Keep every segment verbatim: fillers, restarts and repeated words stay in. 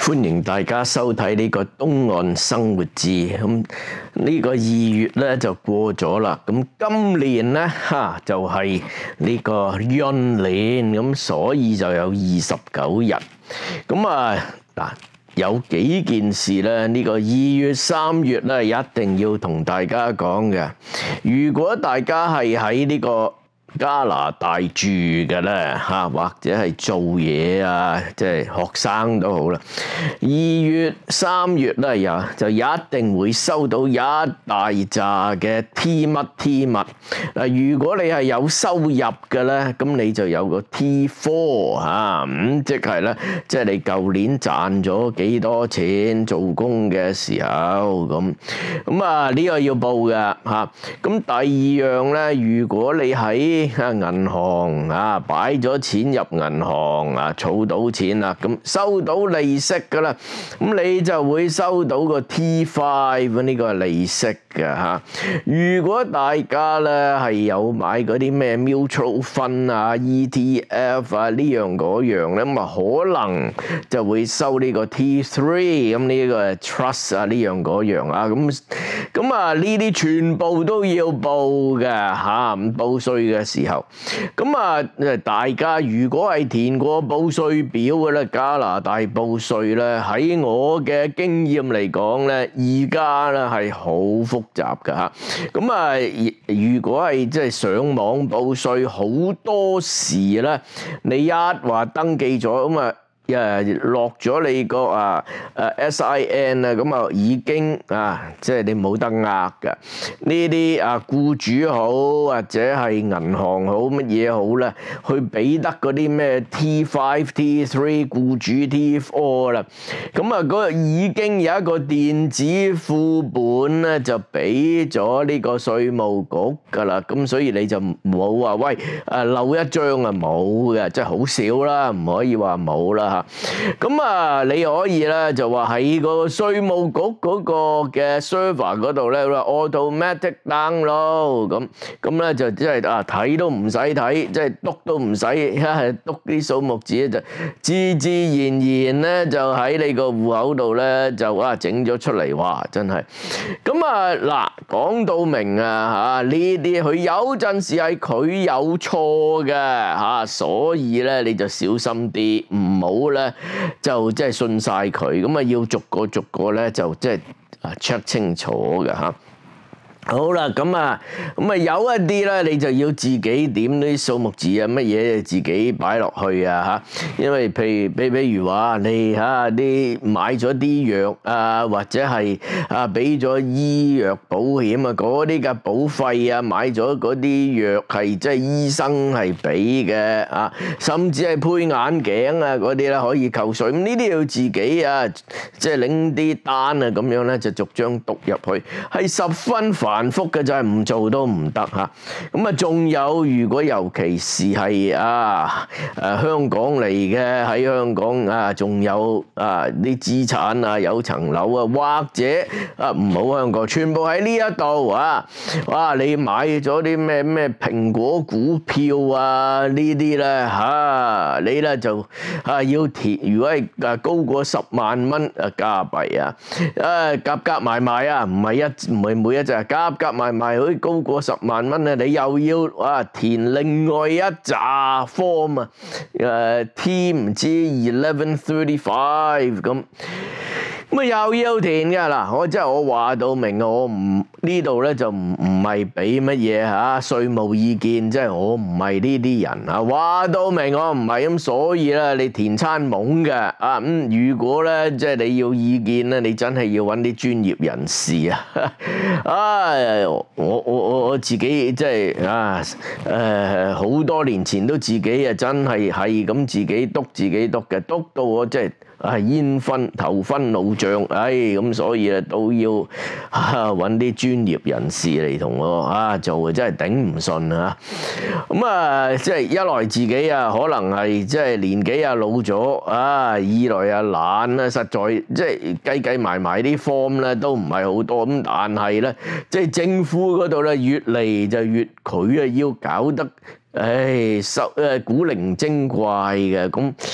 歡迎大家收睇呢個東岸生活誌。咁呢個二月咧就過咗啦，咁今年咧嚇就係呢個閏年，咁所以就有二十九日。咁啊嗱，有幾件事咧，呢個二月三月咧一定要同大家講嘅。如果大家係喺呢個加拿大住嘅咧嚇，或者係做嘢啊，即係學生都好啦。二月、三月咧，又就一定會收到一大紮嘅 T 乜 T 乜。嗱，如果你係有收入嘅咧，咁你就有個 T 四嚇，咁即係咧，即係你舊年賺咗幾多錢做工嘅時候咁。咁啊，呢個要報嘅嚇。咁第二樣咧，如果你喺啊！銀行啊，擺咗錢入銀行啊，儲到錢啦，咁收到利息噶啦，咁你就會收到個 T 五呢個利息嘅嚇。如果大家咧係有買嗰啲咩 mutual fund 啊、E T F 啊呢樣嗰樣咧，咁啊可能就會收呢個 T 三，咁呢個 trust 啊呢樣嗰樣啊，咁咁啊呢啲全部都要報嘅嚇，咁報稅嘅時候。咁啊，大家如果係填過報稅表嘅咧，加拿大報稅咧，喺我嘅經驗嚟講咧，而家咧係好複雜㗎嚇。咁啊，如果係即係上網報稅，好多時咧，你一話登記咗咁啊。誒落咗你個啊誒 S I N 啊，咁啊已經啊，即係你冇得呃㗎。呢啲啊僱主好或者係銀行好乜嘢好咧，去俾得嗰啲咩 T 五、T 三、僱主 T 四啦。咁啊嗰已經有一個電子副本咧，就俾咗呢個稅務局㗎啦。咁所以你就冇話喂誒漏一張啊，冇嘅，即係好少啦，唔可以話冇啦嚇。咁啊，你可以咧就話喺個稅務局嗰個嘅 server 嗰度咧，automatic download 咁，咁咧就即係啊睇都唔使睇，即係篤都唔使，一係篤啲數目字咧就自自然然咧就喺你個戶口度咧就啊整咗出嚟，哇！真係咁啊嗱，講到明啊嚇呢啲佢有陣時係佢有錯嘅嚇，所以咧你就小心啲，唔好咧就即係信晒佢，咁啊要逐個逐個咧就即係啊 check 清楚嘅嚇。好啦，咁啊，咁啊有一啲咧，你就要自己點啲數目字啊，乜嘢自己擺落去啊嚇。因為譬如比比如話你嚇啲買咗啲藥啊，或者係啊俾咗醫藥保險啊，嗰啲嘅保費啊，買咗嗰啲藥係即係醫生係俾嘅啊，甚至係配眼鏡啊嗰啲咧可以扣稅。咁呢啲要自己啊，即係拎啲單啊咁樣咧，就逐張讀入去，係十分煩。繁複嘅就係唔做都唔得嚇，咁啊仲有如果尤其是係啊誒香港嚟嘅喺香港啊，仲有啊啲資產啊有層樓啊，或者啊唔好香港，全部喺呢一度啊，哇！你買咗啲咩咩蘋果股票啊呢啲咧嚇，你咧就啊要填，如果係啊高過十萬蚊啊加幣啊，誒夾夾埋埋啊，唔係一唔係每一隻夾夾埋埋可以高過十萬蚊啊！你又要啊填另外一紮 form 啊，誒 T 唔知 eleven thirty-five 咁。咁啊又要填㗎嗱，我即係我話到明，我唔呢度咧就唔唔係俾乜嘢嚇稅務意見，即係我唔係呢啲人啊，話到明我唔係咁，所以咧你填餐懵嘅啊咁，如果咧即係你要意見咧，你真係要揾啲專業人士啊！啊，我我我我自己即係啊誒好多年前都自己啊真係係咁自己督自己督嘅，督到我即係。啊煙熏頭昏腦脹，唉咁所以啊都要啊揾啲專業人士嚟同我啊做，真係頂唔順啊！咁啊即係一來自己啊可能係即係年紀啊老咗啊，二來啊懶啊，實在即係計計埋埋啲 form 咧都唔係好多咁，但係咧即係政府嗰度咧越嚟就越佢啊要搞得。唉，收誒古靈精怪嘅咁，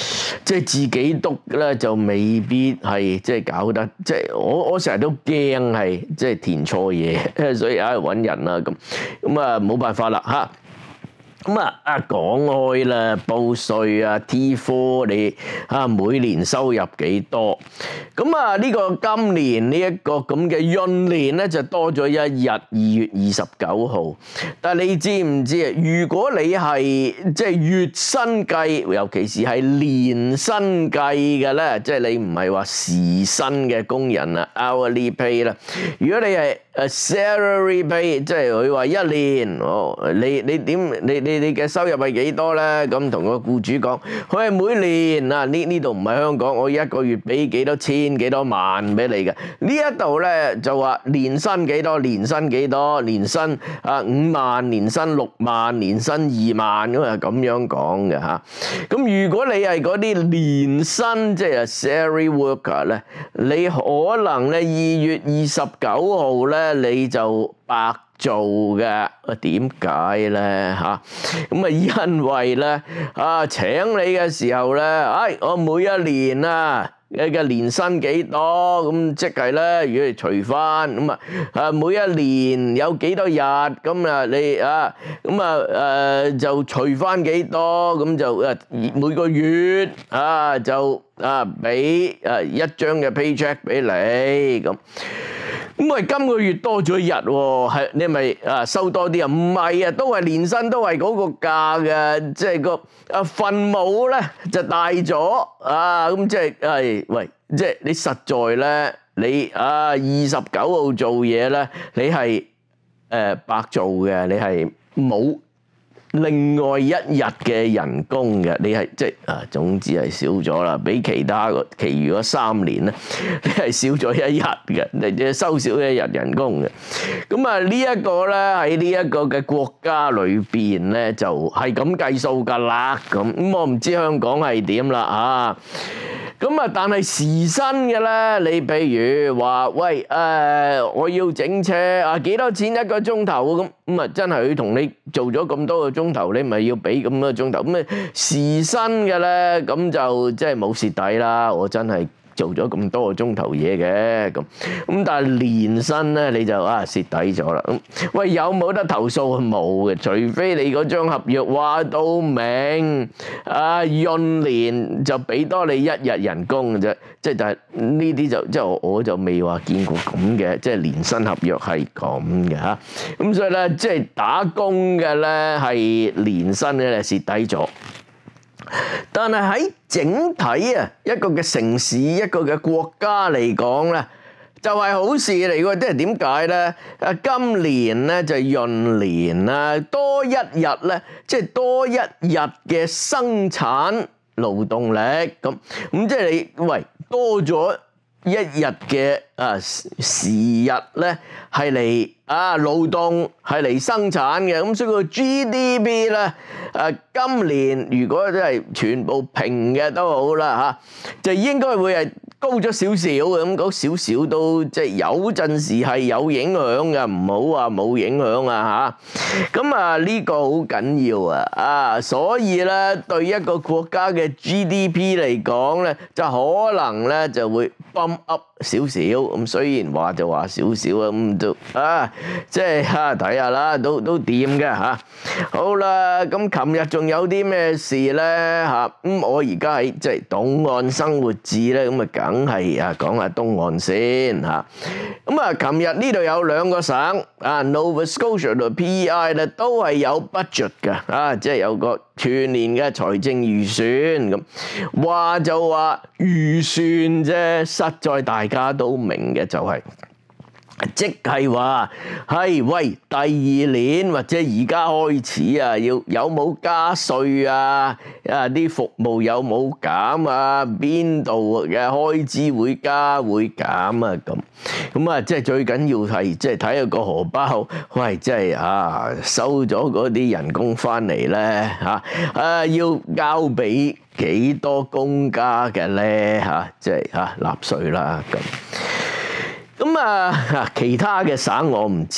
即係自己讀咧就未必係即係搞得，即係我我成日都驚係即係填錯嘢，所以唉揾人啦咁，咁啊冇辦法啦嚇。咁啊啊講開啦，報稅啊 T 四你啊每年收入幾多？咁啊呢個今年呢一個咁嘅閏年咧就多咗一日，二月二十九號。但係你知唔知啊？如果你係即係月薪計，尤其是係年薪計嘅咧，即係你唔係話時薪嘅工人啊 hourly pay 啦。如果你係誒 salary pay，即係佢話一年哦，你你點你你你嘅收入係幾多咧？咁同個僱主講，佢係每年啊呢呢度唔係香港，我一個月俾幾多千幾多萬俾你嘅。呢一度咧就話年薪幾多，年薪幾多，年薪啊五萬，年薪六萬，年薪二萬咁啊咁樣講嘅嚇。咁如果你係嗰啲年薪即係 salary worker 咧，你可能咧二月二十九號咧。你就白做嘅，啊點解咧嚇？咁啊因為咧啊請你嘅時候咧，唉我每一年啊你嘅年薪幾多？咁即係咧，如果你除翻咁啊啊每一年有幾多日咁啊你啊咁啊誒就除翻幾多？咁就誒每個月啊就啊俾誒一張嘅 paycheck 俾你咁。咁咪今個月多咗一日喎，係你咪啊收多啲啊？唔係啊，都係年薪都係嗰個價嘅，即係個啊分母咧就大咗啊！咁即係係喂，即係你實在咧，你啊二十九號做嘢咧，你係誒白做嘅，你係冇另外一日嘅人工嘅，你係即係啊，總之係少咗啦，比其他個其餘嗰三年咧，你係少咗一日嘅，你即係收少一日人工嘅。咁啊，呢一個咧喺呢一個嘅國家裏邊咧，就係咁計數㗎啦。咁咁我唔知香港係點啦啊。咁啊，但係時薪嘅咧，你譬如話喂誒、呃，我要整車啊，幾多錢一個鐘頭咁咁啊？真係佢同你做咗咁多個鐘頭，你咪要俾咁多個鐘頭咁啊？時薪嘅咧，咁就即係冇蝕底啦。我真係做咗咁多個鐘頭嘢嘅咁咁，但係年薪咧你就啊蝕底咗啦。咁喂，有冇得投訴？冇嘅，除非你嗰張合約話到明啊，閏年就俾多你一日人工嘅啫。即係就係呢啲就即係我我就未話見過咁嘅，即係年薪合約係咁嘅嚇。咁所以咧，即係打工嘅咧係年薪咧蝕底咗。但係喺整體啊，一個嘅城市，一個嘅國家嚟講咧，就係好事嚟喎。即係點解咧？啊，今年咧就閏年啦，多一日咧，即係多一日嘅生產勞動力咁咁，即係你喂多咗一日嘅啊時日咧，係嚟啊勞動係嚟生產嘅，咁所以個 G D P 咧，啊今年如果都係全部平嘅都好啦嚇，就應該會係高咗少少嘅，咁嗰少少都即係有陣時係有影響嘅，唔好話冇影響啊嚇。咁啊呢個好緊要啊啊，所以咧對一個國家嘅 G D P 嚟講咧，就可能咧就會 bump up 少少，咁雖然話就話少少啊，咁都啊即係嚇睇下啦，都都掂嘅嚇。好啦，咁琴日仲有啲咩事咧嚇？咁我而家喺即係東岸生活誌咧，咁啊梗係啊講下東岸先嚇。咁啊，琴日呢度有兩個省啊 ，Nova Scotia 同 P E I 咧都係有 budget 嘅啊，即係有個全年嘅財政預算咁。話就話預算啫，實在大家都明嘅就係、是。即係話係喂，第二年或者而家開始啊，要有冇加稅啊？啊啲服務有冇減啊？邊度嘅開支會加會減啊？咁咁啊，即係最緊要係即係睇下個荷包，喂，即係啊收咗嗰啲人工翻嚟咧嚇啊，要交俾幾多公家嘅咧嚇？即係嚇納稅啦咁。咁啊，其他嘅省我唔知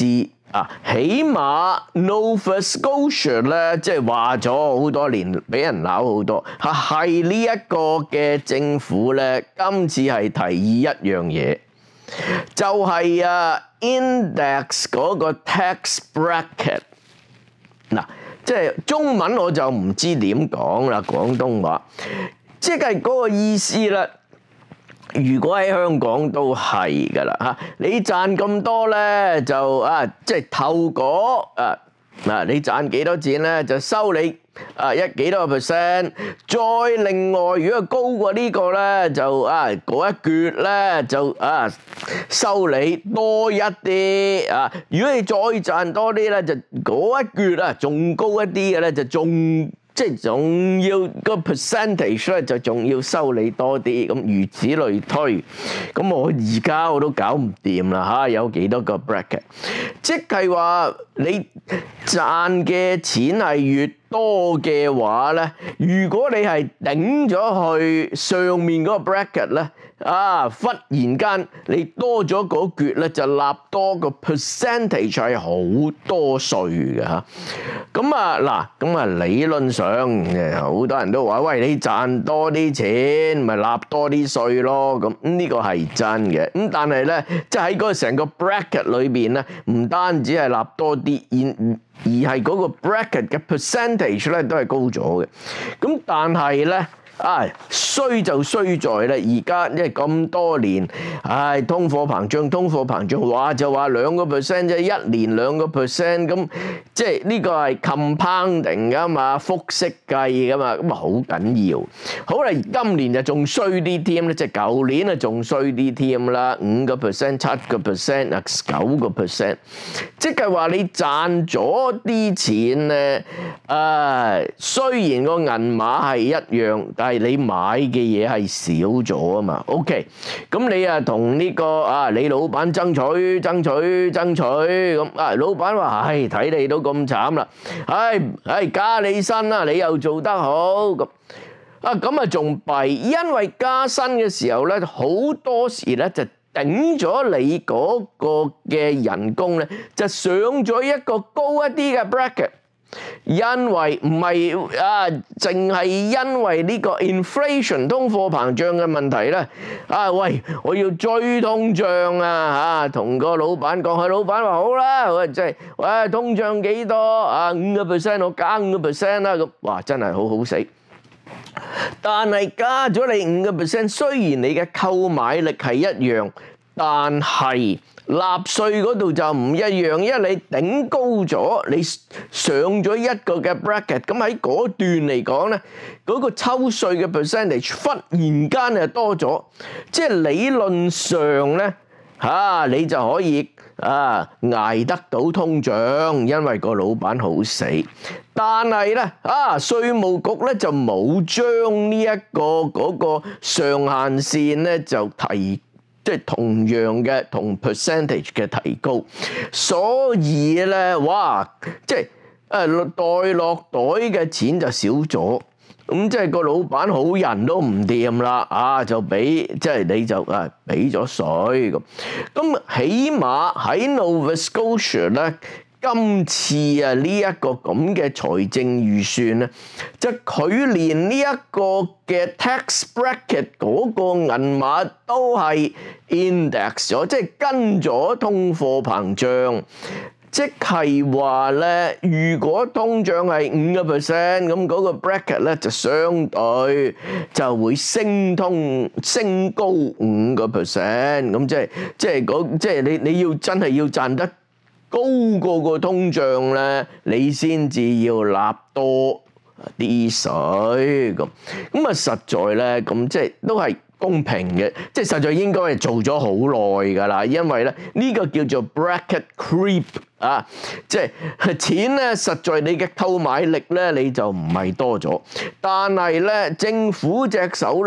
啊，起碼 Nova Scotia 咧，即係話咗好多年，俾人鬧好多，係係呢一個嘅政府咧，今次係提議一樣嘢，就係、是、啊 index 嗰個 tax bracket。嗱，即係中文我就唔知點講啦，廣東話，即係嗰個意思啦。如果喺香港都係㗎啦嚇，你賺咁多咧就啊，即係透過啊嗱，你賺幾多錢咧就收你啊一幾多個 percent，再另外如果高過呢個咧就啊嗰一橛咧就啊收你多一啲啊，如果你再賺多啲咧就嗰一橛啊仲高一啲嘅咧就仲。即係仲要個 percentage 咧，就仲要收你多啲，咁如此類推。咁我而家我都搞唔掂啦嚇，有幾多個 bracket？即係話你賺嘅錢係越多嘅話咧，如果你係頂咗去上面嗰個 bracket 咧，啊忽然間你多咗嗰橛咧，就納多個 percentage 係好多稅嘅嚇。咁啊嗱，咁啊理論上誒好多人都話：喂，你賺多啲錢，咪納多啲稅咯。咁呢個係真嘅。咁但係咧，即係喺嗰個成個 bracket 裏邊咧，唔單止係納多啲，而而係嗰個 bracket 嘅 percentage 咧都係高咗嘅。咁但係咧。唉，衰就衰在咧，而家因為咁多年，唉，通貨膨脹，通貨膨脹，話就話兩個 percent 啫，一年兩個 percent，咁即係呢個係 compounding 噶嘛，複式計噶嘛，咁啊好緊要。好啦，今年就仲衰啲添咧，即係舊年啊仲衰啲添啦，五個 percent、七個 percent 啊、九個 percent，即係話你賺咗啲錢咧，唉，雖然個銀碼係一樣，但係你買嘅嘢係少咗啊嘛 ，OK，咁你啊同呢個啊你老闆爭取爭取爭取咁啊，老闆話：唉，睇你都咁慘啦，唉唉加你薪啦，你又做得好咁啊，咁啊仲弊，因為加薪嘅時候咧，好多時咧就頂咗你嗰個嘅人工咧，就上咗一個高一啲嘅 bracket。因為唔係啊，淨係因為呢個 inflation 通貨膨脹嘅問題咧，啊喂，我要追通脹啊嚇，同個老闆講，佢老闆話好啦，喂即係喂通脹幾多啊五個 percent，我加五個 percent 啦咁，哇真係好好死。但係加咗你五個 percent，雖然你嘅購買力係一樣，但係納稅嗰度就唔一樣，因為你頂高咗，你上咗一個嘅 bracket，咁喺嗰段嚟講咧，嗰個抽稅嘅 percentage 忽然間就多咗，即係理論上咧嚇你就可以啊捱得到通脹，因為個老闆好死。但係咧啊，稅務局咧就冇將呢一個嗰個上限線咧就提。即係同樣嘅同 percentage 嘅提高，所以咧，哇！即係誒袋落袋嘅錢就少咗，咁即係個老闆好人都唔掂啦，啊就俾即係你就啊俾咗稅咁，咁起碼喺 Nova Scotia 咧。今次啊呢一個咁嘅財政預算咧，就佢連呢一個嘅 tax bracket 嗰個銀碼都係 index 咗，即係跟咗通貨膨脹，即係話咧，如果通脹係五個 percent，咁嗰個 bracket 咧就相對就會升通升高五個 percent，咁即係即係嗰即係你你要真係要賺得高過個通脹咧，你先至要納多啲水咁。咁啊，實在咧，咁即係都係公平嘅，即係實在應該係做咗好耐㗎啦。因為咧呢個叫做 bracket creep 啊，即係錢咧，實在你嘅購買力咧你就唔係多咗，但係咧政府隻手咧就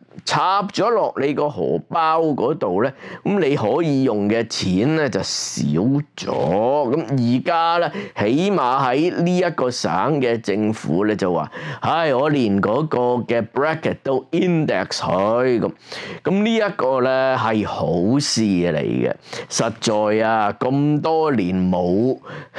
插咗落你個荷包嗰度咧，咁你可以用嘅錢咧就少咗。咁而家咧，起碼喺呢一個省嘅政府咧就話，唉，我連嗰個嘅 bracket 都 index 佢咁。咁呢一個咧係好事嚟嘅。實在啊，咁多年冇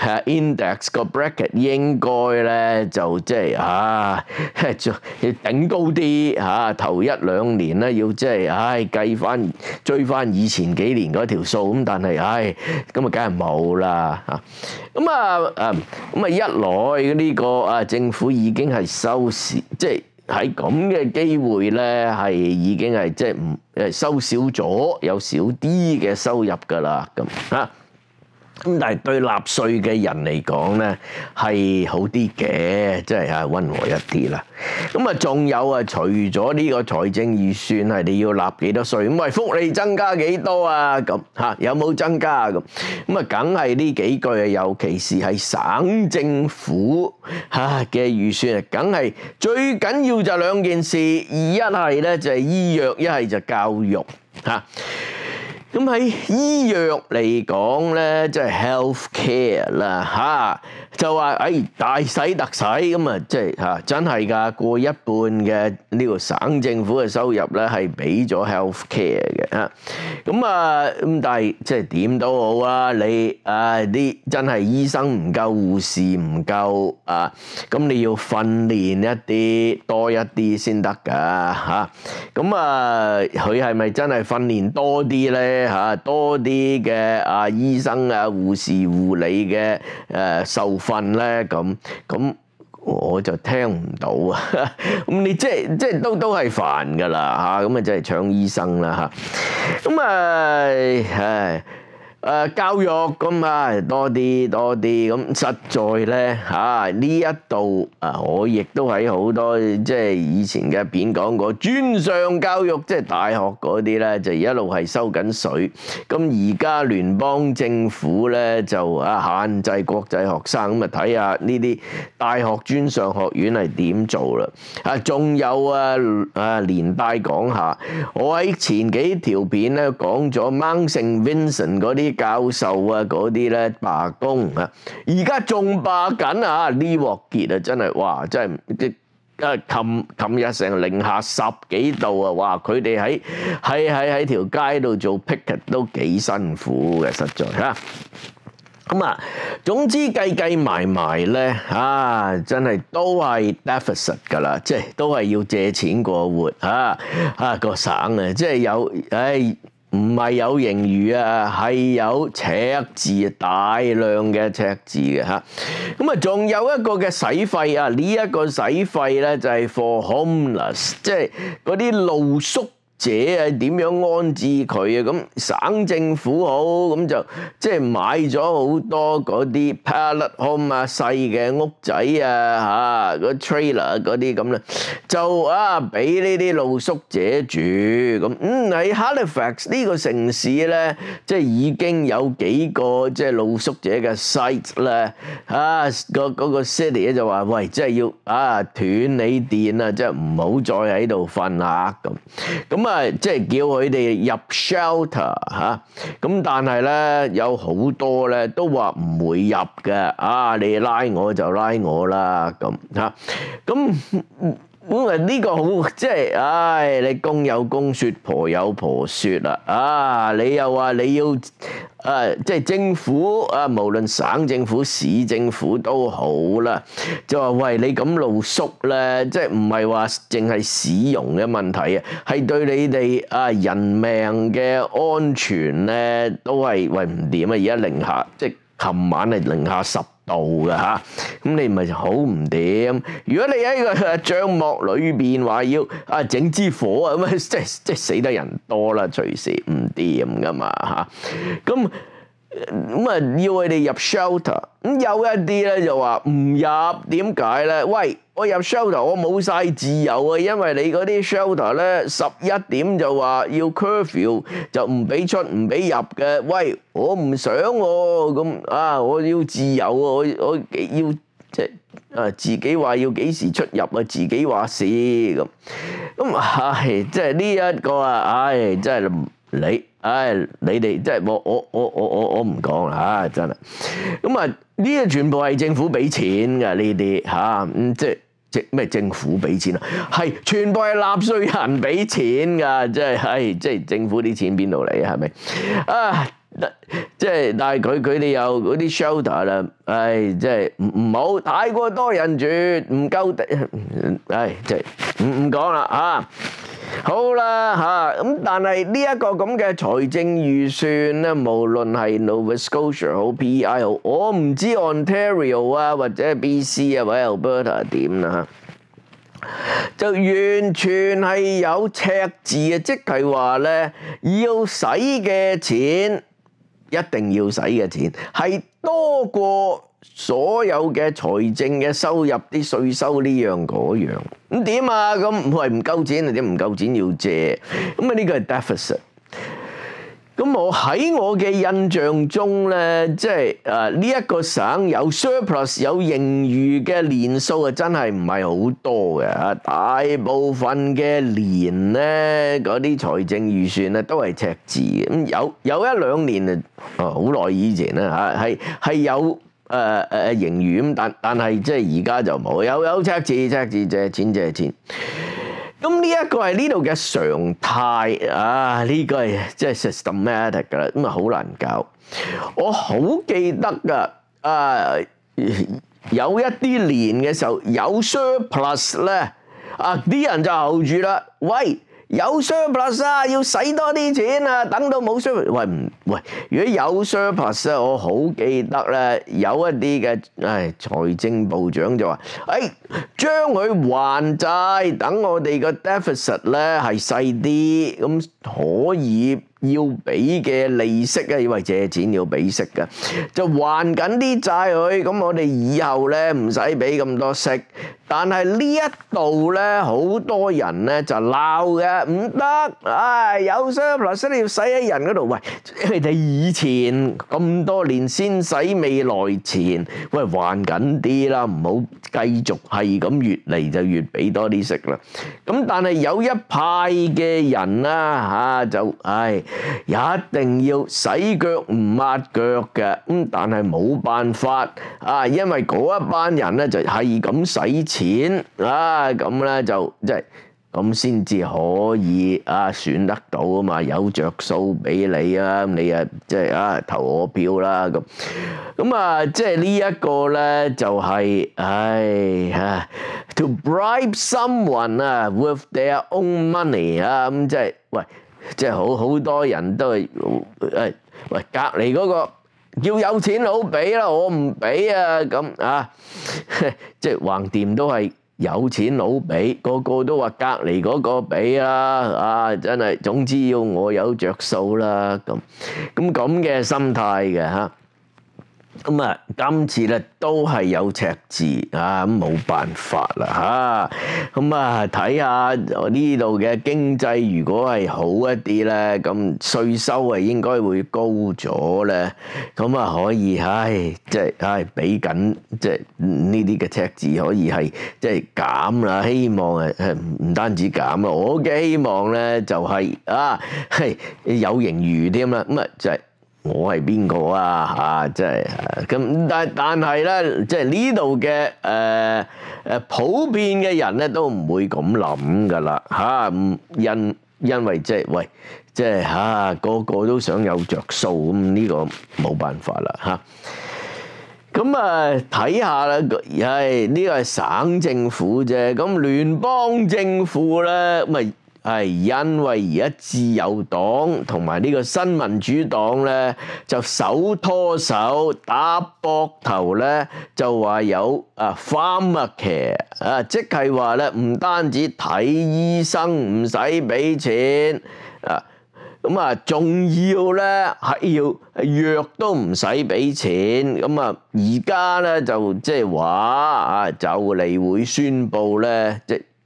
index 個 bracket，應該咧就即係啊，要頂高啲嚇，頭一兩年咧要即係唉計翻追翻以前幾年嗰條數，咁但係唉咁啊梗係冇啦嚇。咁啊誒咁啊一來呢個啊政府已經係收少，即係喺咁嘅機會咧係已經係即係唔誒收少咗，有少啲嘅收入㗎啦咁嚇。咁但係對納稅嘅人嚟講咧係好啲嘅，即係啊溫和一啲啦。咁啊仲有啊，除咗呢個財政預算係你要納幾多稅，咁喂福利增加幾多啊？咁嚇有冇增加啊？咁咁啊梗係呢幾句啊，尤其是係省政府嚇嘅預算啊，梗係最緊要就兩件事，一係咧就係醫藥，一係就教育嚇。咁喺醫藥嚟講咧，即係 health care 啦嚇，就話誒大使特使咁啊，即係嚇真係㗎，過一半嘅呢個省政府嘅收入咧係俾咗 health care 嘅嚇。咁啊咁，但係即係點都好啊，你啊啲真係醫生唔夠，護士唔夠啊，咁你要訓練一啲多一啲先得㗎嚇。咁啊，佢係咪真係訓練多啲咧？嚇多啲嘅啊醫生啊護士護理嘅誒受訓咧，咁咁我就聽唔到啊！咁你即係即係都都係煩噶啦嚇，咁啊即係搶醫生啦嚇，咁啊唉。誒教育咁啊多啲多啲咁，實在咧嚇呢一度啊，我亦都喺好多即係以前嘅片講過，專上教育即係大學嗰啲咧就一路係收緊水。咁而家聯邦政府咧就啊限制國際學生，咁啊睇下呢啲大學專上學院係點做啦。啊仲有啊啊連帶講下，我喺前幾條片咧講咗 Mount Saint Vincent 嗰啲教授啊嗰啲咧罷工啊，而家仲罷緊啊！呢鑊結啊，真係哇，真係啊！琴琴日成零下十幾度啊，哇！佢哋喺喺喺喺條街度做 picket 都幾辛苦嘅，實在嚇。咁啊，總之計計埋埋咧，啊，真係都係 deficit 㗎啦，即係都係要借錢過活啊！啊個省啊，即係有唉。唔係有盈餘啊，係有赤字，大量嘅赤字嘅嚇。咁啊，仲有一個嘅使費啊，呢一個使費咧就係 for homeless，即係嗰啲露宿者啊，點樣安置佢啊？咁省政府好，咁就即係買咗好多嗰啲 pallet home 啊，細嘅屋仔啊，嚇，嗰 trailer 嗰啲咁啦，就啊俾呢啲露宿者住。咁嗯喺 Halifax 呢個城市咧，即係已經有幾個即係露宿者嘅 site 咧，啊個嗰個 city 咧就話喂，即係要啊斷你電啊，即係唔好再喺度瞓啦咁。咁啊〜即係叫佢哋入 shelter 嚇，咁但係咧有好多咧都話唔會入嘅，啊你拉我就拉我啦咁嚇，咁咁啊呢個好即係，唉你公有公説婆有婆説啦，啊你又話你要啊即係政府啊，無論省政府市政府都好啦，就話喂你咁露宿咧，即係唔係話淨係市容嘅問題啊，係對你哋啊人命嘅安全咧都係喂唔掂啊！而家零下即係琴晚係零下十度㗎嚇，咁你咪好唔掂。如果你喺個帳幕裏邊話要啊整支火啊，咁啊即係即係死得人多啦，隨時唔掂㗎嘛嚇。咁咁啊要佢哋入 shelter，咁有一啲咧就話唔入，點解咧？喂，我入 shelter 我冇晒自由啊，因為你嗰啲 shelter 咧十一點就話要 curfew 就唔俾出唔俾入嘅。喂，我唔想喎，咁啊我要自由啊，我我要即係啊自己話要幾時出入啊，自己話事咁，咁唉，即係呢一個啊，唉，真係你，唉，你哋即係我我我我我我唔講啦，真係，咁啊呢啲全部係政府俾錢㗎呢啲嚇，咁即係。即咩政府俾錢啊？係全部係納稅人俾錢㗎，即係係即係政府啲錢邊度嚟啊？係咪啊？即係但係佢佢哋有嗰啲 shelter 啦，唉，即係唔唔好太過多人住，唔夠地，唉，即係唔唔講啦嚇。好啦嚇，咁但係呢一個咁嘅財政預算咧，無論係 Nova Scotia 好 P I 好，我唔知 Ontario 啊或者 B C 啊或者 Alberta 點啦嚇，就完全係有赤字嘅，即係話咧要使嘅錢一定要使嘅錢係多過所有嘅財政嘅收入，啲稅收呢樣嗰樣，咁點啊？咁唔係唔夠錢啊？點唔夠錢要借？咁啊呢個係 deficit。咁我喺我嘅印象中咧，即係誒呢一個省有 surplus 有盈餘嘅年數啊，真係唔係好多嘅嚇。大部分嘅年咧，嗰啲財政預算咧都係赤字嘅。咁有有一兩年啊，哦好耐以前啦嚇，係係有。誒誒誒盈餘咁，但但係即係而家就冇，有有赤字，赤字借錢借錢。咁呢一個係呢度嘅常態啊！呢個係即係 systematic 㗎啦，咁啊好難搞。我好記得㗎，啊有一啲年嘅時候有 surplus 咧，啊啲人就候住啦，喂！有 surplus 啊，要使多啲錢啊！等到冇 surplus，喂唔喂，如果有 surplus 咧，我好記得咧，有一啲嘅唉財政部長就話：誒將佢還債，等我哋個 deficit 咧係細啲，咁可以要俾嘅利息啊，因為借錢要俾息嘅，就還緊啲債佢，咁我哋以後咧唔使俾咁多息。但係呢一度咧，好多人咧就鬧嘅，唔得，唉，有 surplus 你要使喺人嗰度，喂，你哋以前咁多年先使未來錢，喂，還緊啲啦，唔好繼續係咁越嚟就越俾多啲息啦。咁但係有一派嘅人啦嚇，就唉一定要洗腳唔抹腳嘅，咁但係冇辦法啊，因為嗰一班人咧就係咁使錢。錢啊，咁咧就即係咁先至可以啊選得到啊嘛，有着數俾你啊，你啊即係啊投我票啦咁，咁啊即係呢一個咧就係唉嚇 to bribe someone 啊 with their own money 啊，咁即係喂即係好好多人都係誒喂隔離嗰個。要有錢佬俾啦，我唔俾啊咁啊，即係橫掂都係有錢佬俾，個個都話隔離嗰個俾啦，啊真係總之要我有着數啦咁，咁咁嘅心態嘅嚇。咁啊，今次咧都係有赤字啊，咁冇辦法啦嚇。咁啊，睇下呢度嘅經濟，如果係好一啲咧，咁稅收係應該會高咗咧。咁啊，可以唉，即係唉，俾緊即係呢啲嘅赤字可以係即係減啦。希望誒唔單止減啊，我嘅希望咧就係啊，係有盈餘添啦。咁啊，就係。我係邊個啊？嚇，即係咁，但但係咧，即係呢度嘅誒誒普遍嘅人咧都唔會咁諗噶啦嚇，唔因因為即係喂，即係嚇個個都想有着數咁，呢個冇辦法啦嚇。咁啊睇下啦，係呢個係省政府啫，咁聯邦政府咧咪？係因為而家自由黨同埋呢個新民主黨咧，就手拖手打膊頭咧，就話有啊 Pharmacare 啊，即係話咧唔單止睇醫生唔使俾錢啊，咁啊仲要咧係要藥都唔使俾錢，咁啊而家咧就即係話啊就嚟會宣布咧即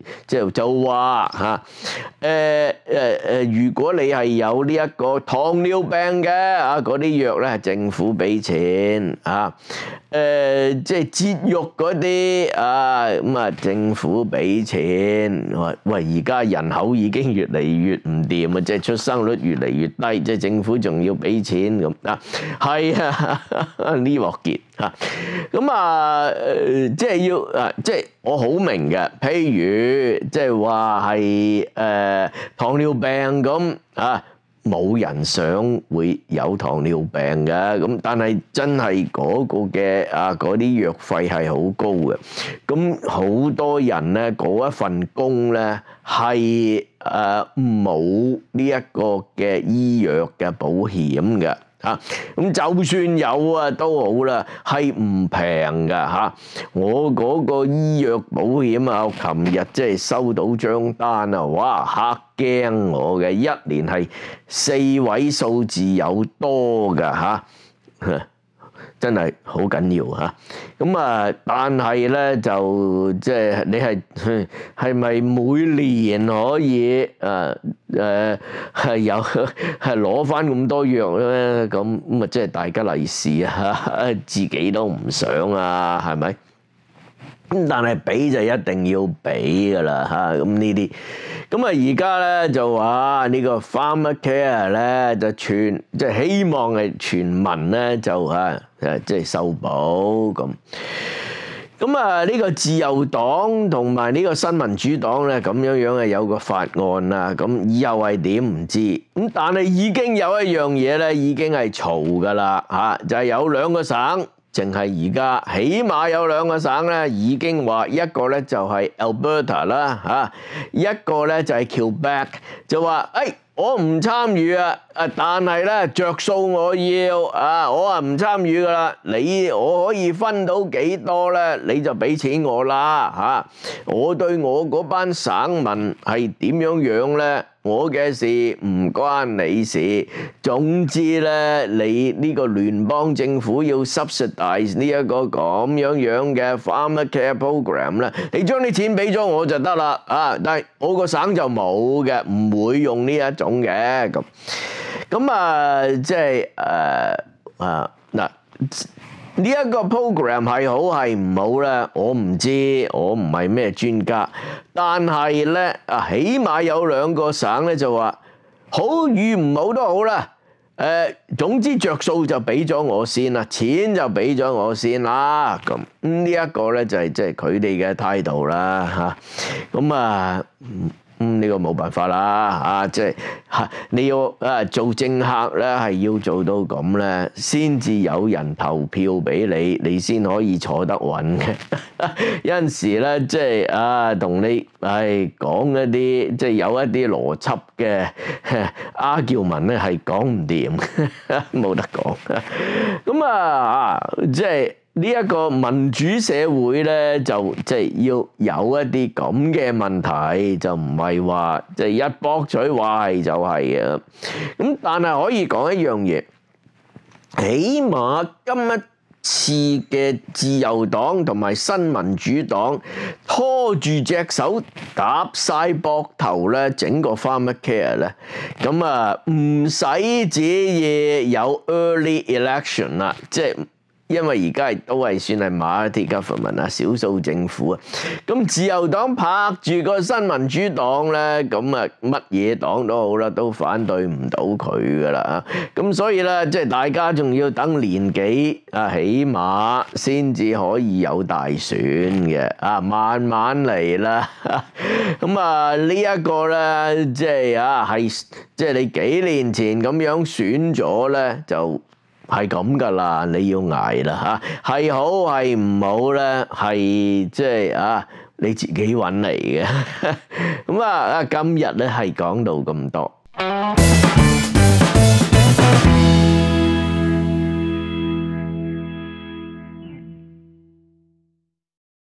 即係就話嚇誒誒誒，如果你係有呢一個糖尿病嘅啊，嗰啲藥咧係政府俾錢啊。誒即係節育嗰啲啊，咁啊政府俾錢。喂，而家人口已經越嚟越唔掂啊，即係出生率越嚟越低，即係政府仲要俾錢咁啊，係啊呢鑊結嚇。咁啊即係要啊，即係我好明嘅。譬如即係話係誒糖尿病咁啊。冇人想會有糖尿病嘅，咁但係真係嗰個嘅啊嗰啲藥費係好高嘅，咁好多人咧嗰一份工咧係誒冇呢一個嘅醫藥嘅保險嘅。啊，咁就算有啊都好啦，係唔平㗎嚇。我嗰個醫藥保險啊，我琴日即係收到張單啊，哇嚇驚我嘅，一年係四位數字有多㗎嚇。真係好緊要嚇，咁啊！但係咧就即係你係係咪每年可以誒誒係有係攞翻咁多藥咧？咁咁啊，即係大吉利是啊！自己都唔想啊，係咪？咁但係俾就一定要俾噶啦嚇，咁呢啲咁啊而家咧就話呢個 Pharmacare 咧就全即係希望係全民咧就嚇誒即係受保咁。咁啊呢個自由黨同埋呢個新民主黨咧咁樣樣係有個法案啦，咁以後係點唔知，咁但係已經有一樣嘢咧已經係嘈噶啦嚇，就係有兩個省。淨係而家，起碼有兩個省咧已經話，一個咧就係 Alberta 啦嚇，一個咧就係 Quebec，就話誒我唔參與啊，啊但係咧著數我要啊，我啊唔參與噶啦，你我可以分到幾多咧，你就俾錢我啦嚇，我對我嗰班省民係點樣樣咧？我嘅事唔關你事，總之咧，你呢個聯邦政府要 subsidize 呢一個咁樣樣嘅 Pharmacare program 咧，你將啲錢俾咗我就得啦啊！但係我個省就冇嘅，唔會用呢一種嘅咁。咁啊，即係誒啊嗱。呢一個 program 係好係唔好咧？我唔知，我唔係咩專家。但係咧啊，起碼有兩個省咧就話好與唔好都好啦。誒，總之着數就俾咗我先啦，錢就俾咗我先啦。咁呢一個咧就係即係佢哋嘅態度啦嚇。咁啊〜嗯，呢個冇辦法啦，啊，即係嚇你要啊做政客咧，係要做到咁咧，先至有人投票俾你，你先可以坐得穩嘅。有陣時咧，即係啊，同你係講一啲即係有一啲邏輯嘅 argument 咧，係講唔掂，冇得講。咁啊啊，即係。呢一個民主社會咧，就即係要有一啲咁嘅問題，就唔係話即係一駁嘴話係就係嘅。咁但係可以講一樣嘢，起碼今一次嘅自由黨同埋新民主黨拖住隻手搭晒膊頭咧，整個 Pharmacare 咧，咁啊唔使旨意有 early election 啦，即係。因為而家係都係算係 minority government 啊，少數政府啊，咁自由黨拍住個新民主黨咧，咁啊乜嘢黨都好啦，都反對唔到佢噶啦，咁所以咧，即係大家仲要等年幾啊，起碼先至可以有大選嘅啊，慢慢嚟啦。咁啊呢一個咧，即係啊係即係你幾年前咁樣選咗咧就。係咁噶啦，你要捱啦嚇，係好係唔好咧，係即係啊你自己揾嚟嘅。咁啊啊，今日咧係講到咁多。